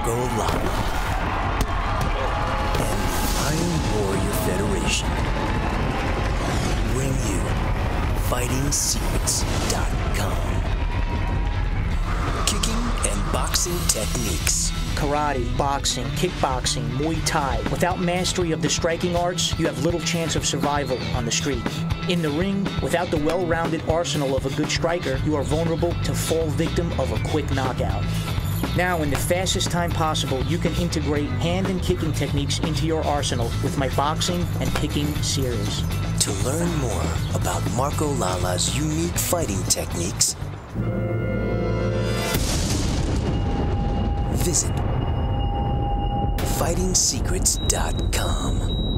Marco Lala and the Iron Warrior Federation bring you FightingSecrets.com. Kicking and boxing techniques. Karate, boxing, kickboxing, Muay Thai. Without mastery of the striking arts, you have little chance of survival on the street. In the ring, without the well-rounded arsenal of a good striker, you are vulnerable to fall victim of a quick knockout. Now, in the fastest time possible, you can integrate hand and kicking techniques into your arsenal with my boxing and kicking series. To learn more about Marco Lala's unique fighting techniques, visit FightingSecrets.com.